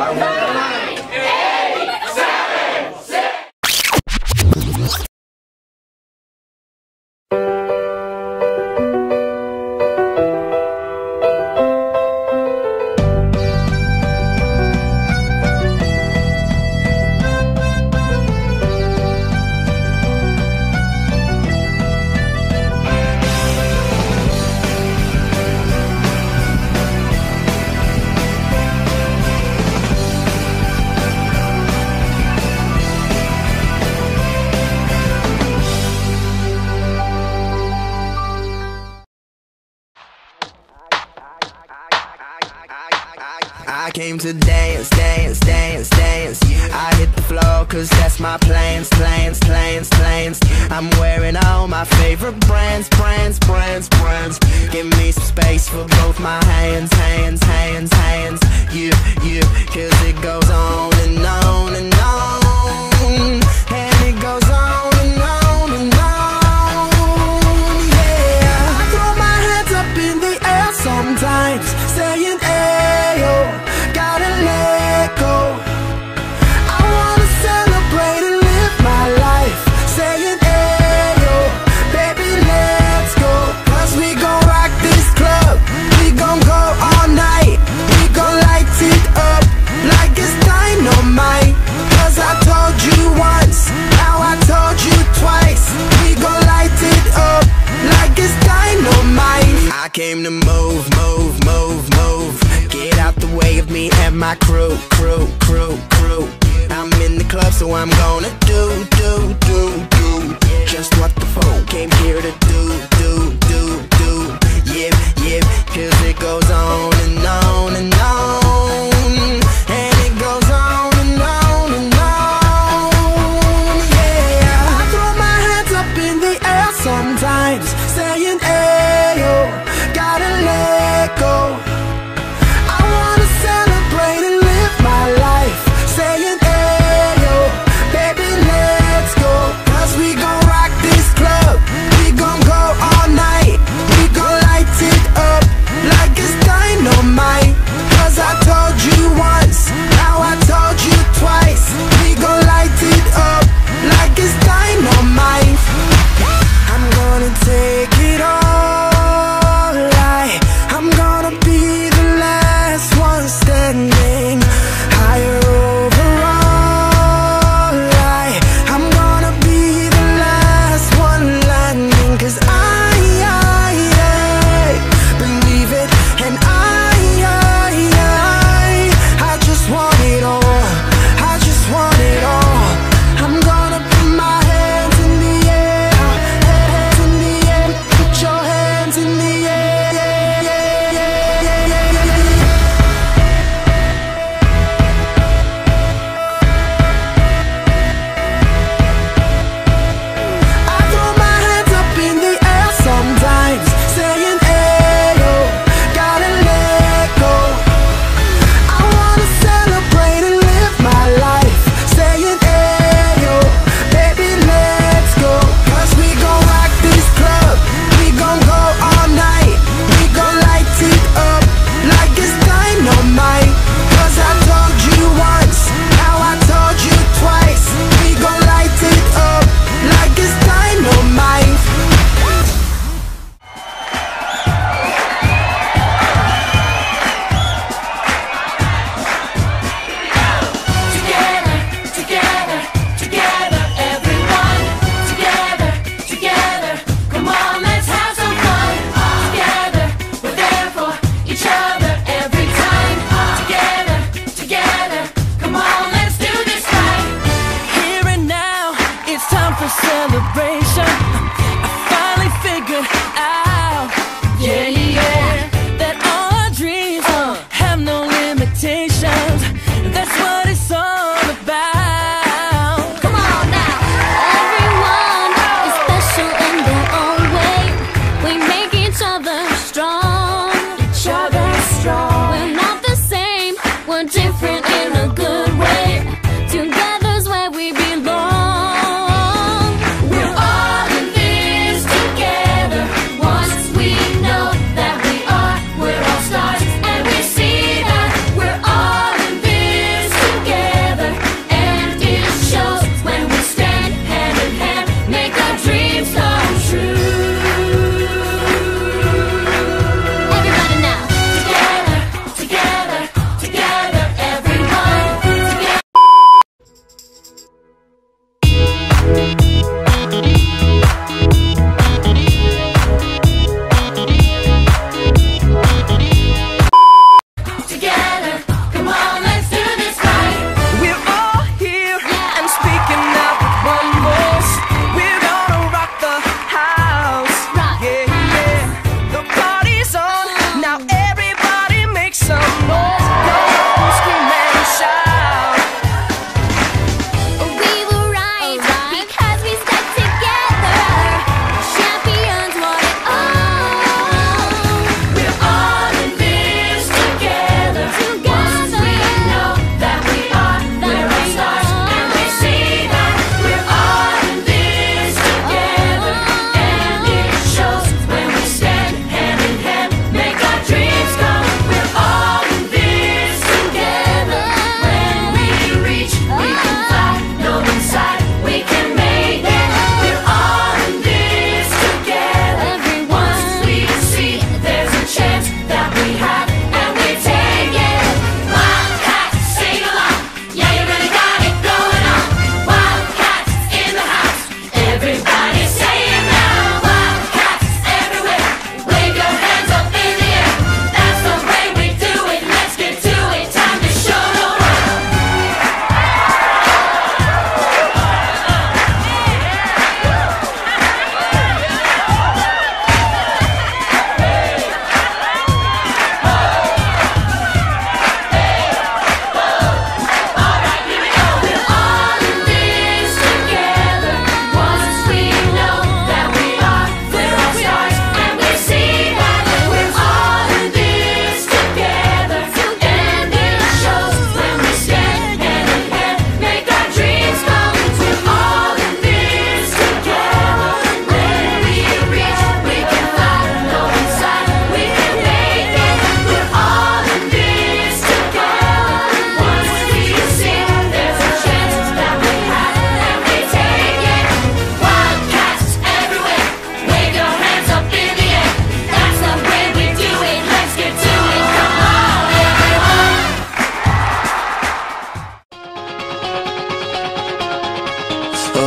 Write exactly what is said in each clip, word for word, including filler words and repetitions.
I came to dance, dance, dance, dance. I hit the floor cause that's my plans, plans, plans, plans. I'm wearing all my favorite brands, brands, brands, brands. Give me some space for both my hands, hands, hands, hands. Yeah, yeah, cause it goes on and on and on. And it goes on and on and on. Yeah, I throw my hands up in the air sometimes, saying ayo. Gotta let go. I wanna celebrate and live my life, saying ayo, baby let's go. Cause we gon' rock this club, we gon' go all night. We gon' light it up like it's dynamite. Cause I told you once, now I told you twice. We gon' light it up like it's dynamite. I came to move, move, move, move. Get out the way of me and my crew, crew, crew, crew. I'm in the club, so I'm gonna do, do, do, do just what the folk came here to do, do, do, do. Yeah, yeah, cause it goes on and on and on. And it goes on and on and on. Yeah, I throw my hands up in the air sometimes, saying ayo, gotta let go. We're all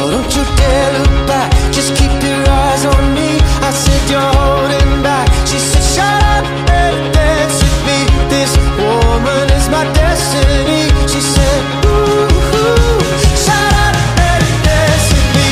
Oh, don't you dare look back, just keep your eyes on me. I said you're holding back. She said shut up and dance with me. This woman is my destiny. She said ooh, ooh, shut up and dance with me.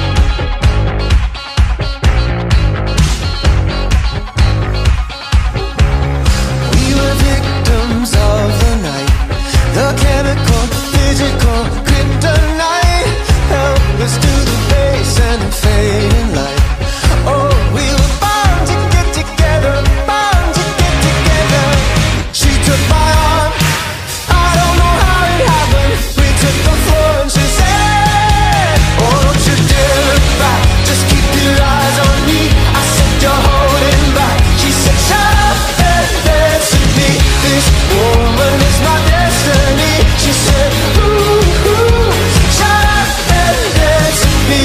We were victims of the night, the chemical, physical, kryptonite, helpless to the base and the fading light. Oh, we were bound to get together, bound to get together. She took my arm, I don't know how it happened. We took the floor and she said, oh, don't you dare look back, just keep your eyes on me. I said you're holding back. She said shut up and dance with me. This woman is my destiny. She said ooh, ooh, shut up and dance with me.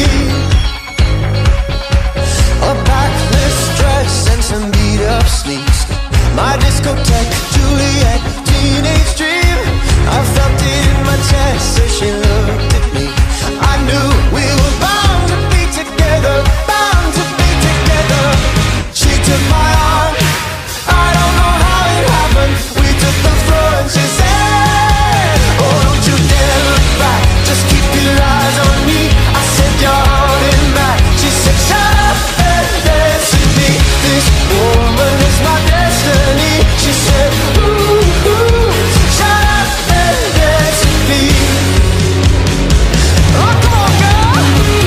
A backless dress and some beat up sneaks, my discotheque, Juliet, teenage dream. I felt it in my chest as she looked at me. I knew we were bound to be together, bound to be together. She took my arm, I don't know how it happened. We took the floor and she said, oh, don't you dare look back, just keep your eyes on me. I said you're holding back. She said shut up and dance with me. This woman is my destiny. She said ooh, ooh, shut up and dance with me. Oh, come on, girl.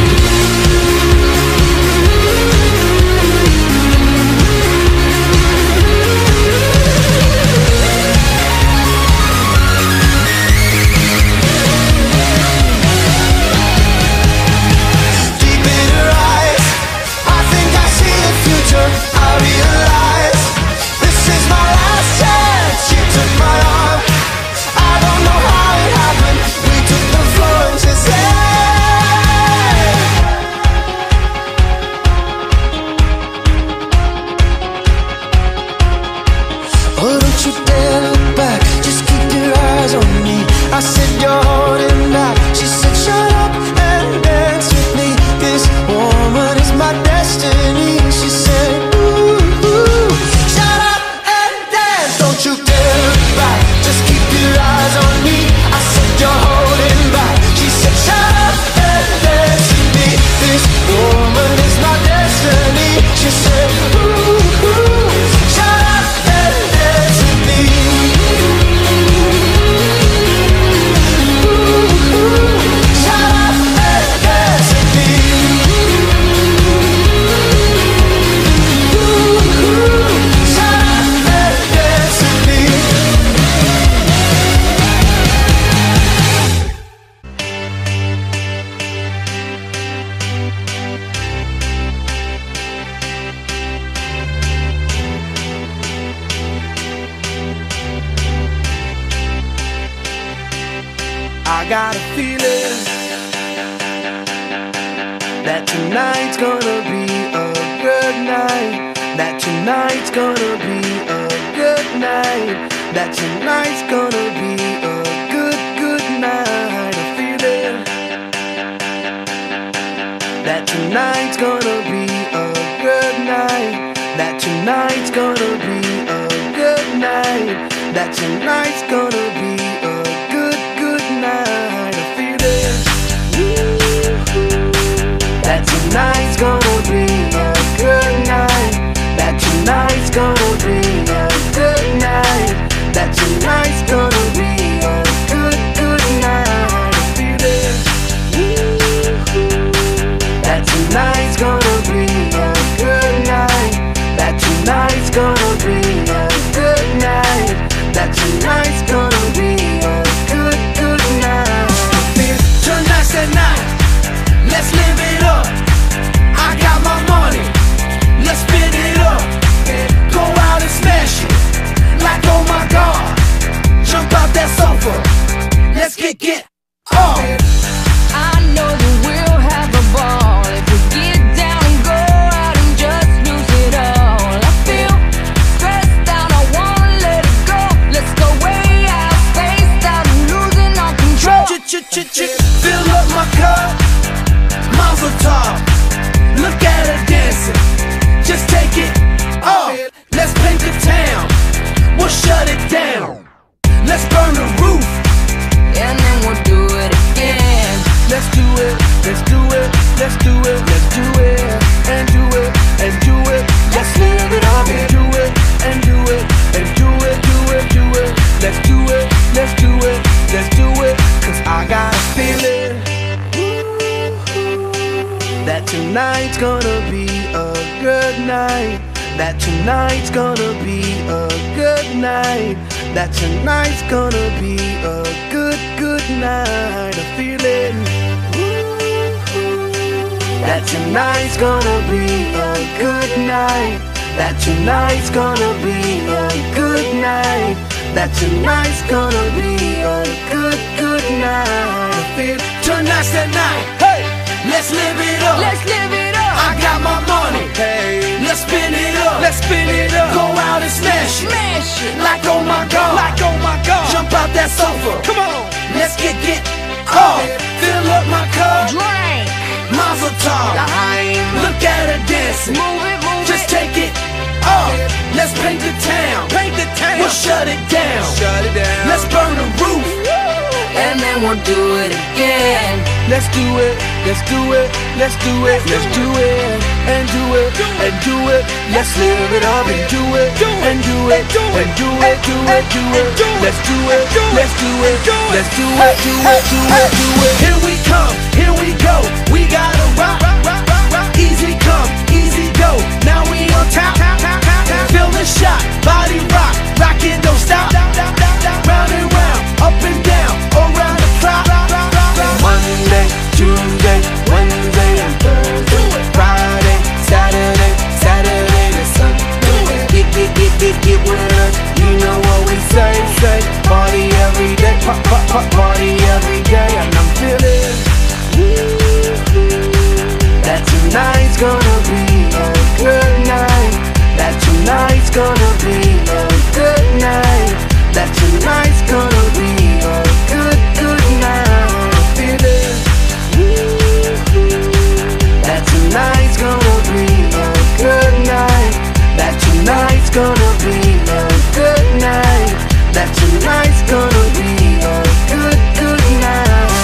Deep in her eyes, I think I see the future. I realize this is my last chance. She took my arm, I don't know how it happened. We took the floor and she said, oh, don't you dare look back, just keep your eyes on me. I said you're holding back. She said shut up and dance with me. This woman is my destiny. She said ooh, ooh, shut up and dance. Don't you dare look back, just keep your eyes on me. I said you're holding back. She said shut up and dance with me. This woman is my destiny. She said ooh, ooh, shut up and dance with me. Ooh, ooh, shut up and dance with me. Ooh, ooh, shut up and dance with me. I got a feeling that tonight's gonna be a good night. That tonight's gonna be a good night. That tonight's gonna be a good, good night. A feeling that tonight's gonna be a good night. That tonight's gonna be a good night. That tonight's gonna be a good, good night. A feeling that tonight's gonna be a good night. That tonight's gonna be a good night. That tonight's gonna be a good, good night. A feeling that tonight's gonna be a good night. That tonight's gonna be a good night. That tonight's gonna be a good, good night. Tonight's the night, let's live it up. I got my money, let's spin it up. Go out and smash it, like oh my God. Jump out that sofa, let's get get on. I know that we'll have a ball if we get down and go out and just lose it all. I feel stressed out, I wanna let it go. Let's go way out, spaced out and losing all control. Fill up my cup, let's do it, let's do it, cause I got a feeling that tonight's gonna be a good night. That tonight's gonna be a good night. That tonight's gonna be a good, good night. A feeling that tonight's gonna be a good night. That tonight's gonna be a good night. That tonight's gonna be a good, good night. I feel tonight's the night. Hey, let's live it up. Let's live it up. I got my money. Hey, let's spin it up. Let's spin it up. Go out and smash it. Smash it. Like oh my God. Like oh my God. Jump out that sofa. Come on. Let's get get off. Fill up my cup. Drink. Mazel tov. Look at her dancing. Move it, move Just it. take it off. Let's paint the town. Paint the town. We'll shut it down. Shut it down. Let's burn the roof. And then we'll do it again. Let's do it, let's do it, let's do it, let's do it, and do it, and do it. Let's live it up and do it, and do it, and do it, do it, do it. Let's do it, let's do it, let's do it, do it, do it, do it. Here we come, here we go. We gotta rock, rock, rock, rock. Easy come, easy go. Now we on top, feel the shot, body rock, rockin', don't stop. Round and round, up and down, around the clock. Monday, Tuesday, Wednesday, and Thursday, Friday, Saturday, Saturday to Sunday. Get, get, get, get, get with us. You know what we say, say. Party every day, pop, pop, pop, party every day. And I'm feeling that tonight's gonna be a good night. That tonight's gonna be a good night. That tonight's gonna be a good, good night. Feeling that tonight's gonna be a good night. That tonight's gonna be a good night. That tonight's gonna be a good, good night.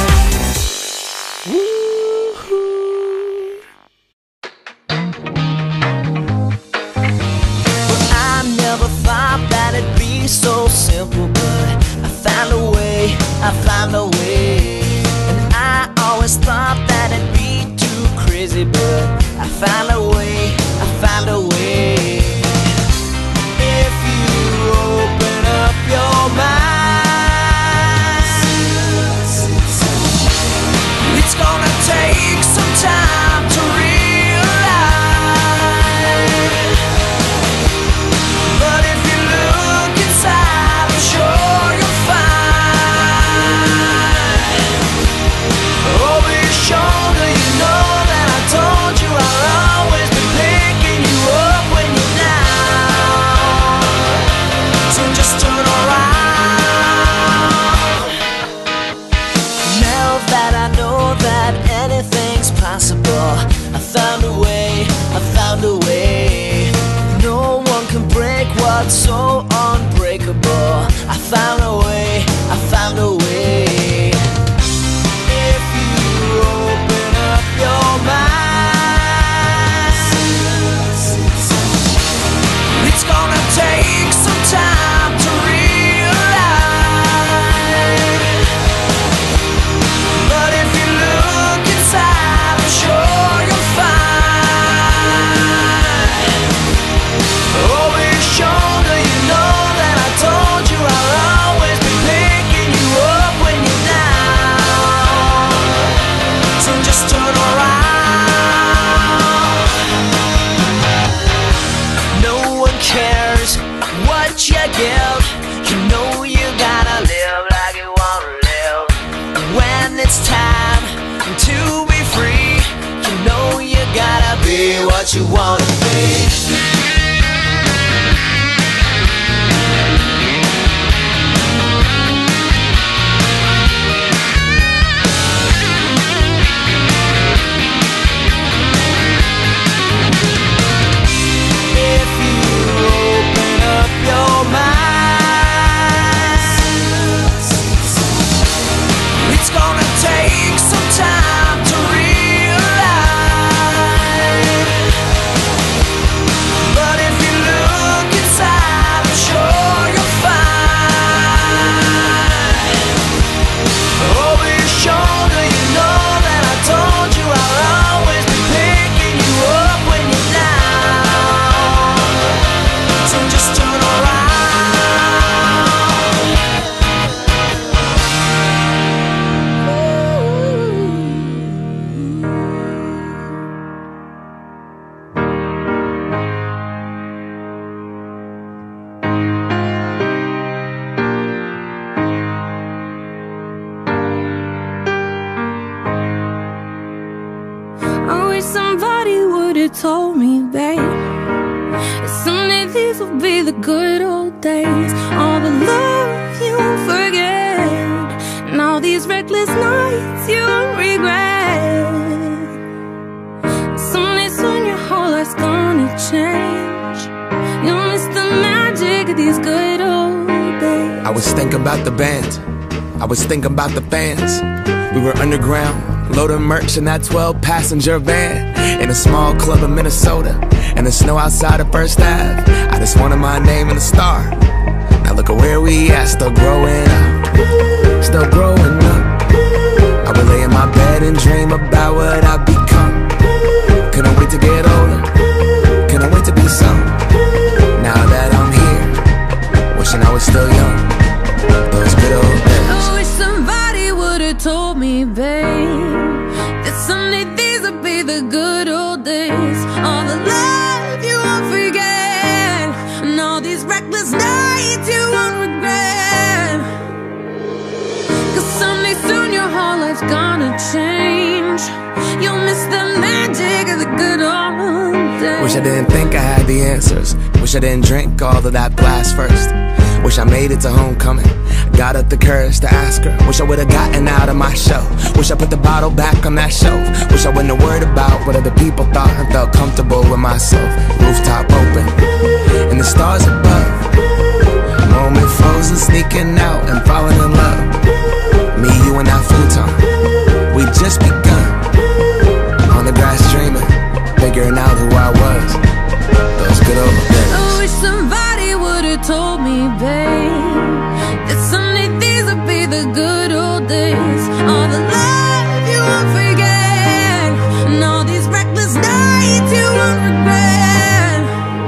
Well, I never thought that it'd be so simple, but I found a way, I found a way. And I always thought that it'd be too crazy, but I found a way, I found a way. If you open up your mind, it's gonna take some time to realize. But if you look inside, I'm sure you'll find. Over your shoulder, you know that I told you I'll always be picking you up when you're down. So just turn around. Now that I know that anything's possible, I found a way, I found a way. No one can break what's so unbreakable. I found a way, I found a way. If you open up your mind, it's gonna take some time to realize. But if you look inside, I'm sure you'll find. Over your shoulder, you know that I told you I'll always be picking you up when you're down. So just turn around. No one cares what you give. You know you gotta live like you wanna live. When it's time to be free, you know you gotta be what you wanna be. If you open up your mind, it's gonna take some time to realize. somebody would've told me, babe, that someday these will be the good old days. All the love you won't forget, and all these reckless nights you won't regret. Someday soon your whole life's gonna change. You'll miss the magic of these good old days. I was thinking about the band, I was thinking about the fans. We were underground, loading merch in that twelve passenger van, in a small club in Minnesota, and the snow outside of First Ave. I just wanted my name in the star. Now look at where we at, still growing up, still growing up. I would lay in my bed and dream about what I'd become. Couldn't wait to get older, couldn't wait to be some. Now that I'm here, wishing I was still young. Those good old days. I wish somebody would've told me, babe, that someday these would be the good old days. All the love you won't forget, and all these reckless nights you won't regret. Cause someday soon your whole life's gonna change. You'll miss the magic of the good old days. Wish I didn't think I had the answers. Wish I didn't drink all of that glass first. Wish I made it to homecoming, got up the courage to ask her. Wish I would've gotten out of my show. Wish I put the bottle back on that shelf. Wish I wouldn't have worried about what other people thought, and felt comfortable with myself. Rooftop open, and the stars above. Moment frozen, sneaking out and falling in love. Me, you, and that futon, we just begun. On the grass dreaming, figuring out who I was. Those good old days. I wish somebody would've told me, babe, that someday these would be the good old days. All the love you won't forget, and all these reckless nights you won't regret.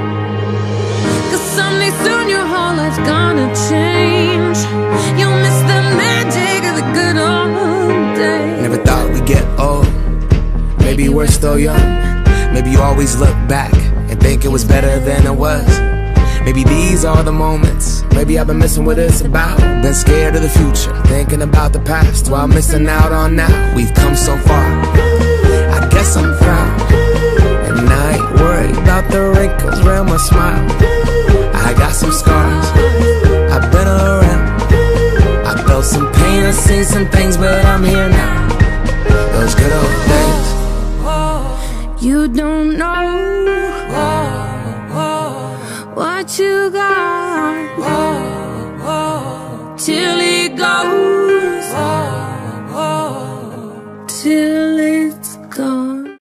Cause someday soon your whole life's gonna change. You'll miss the magic of the good old days. Never thought we'd get old. Maybe we're still young. Maybe you always look back and think it was better than it was. Maybe these are the moments. Maybe I've been missing what it's about. Been scared of the future, thinking about the past, while missing out on now. We've come so far, I guess I'm proud. And I ain't worried about the wrinkles around my smile. I got some scars, I've been around. I felt some pain, I've seen some things, but I'm here now. Those good old days. You don't know what you got till it goes, till it's gone.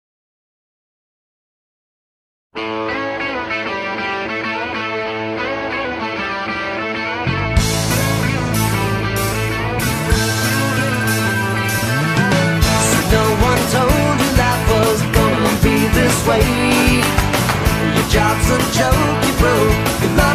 No one told you life was gonna be this way. Your job's a joke, you broke, your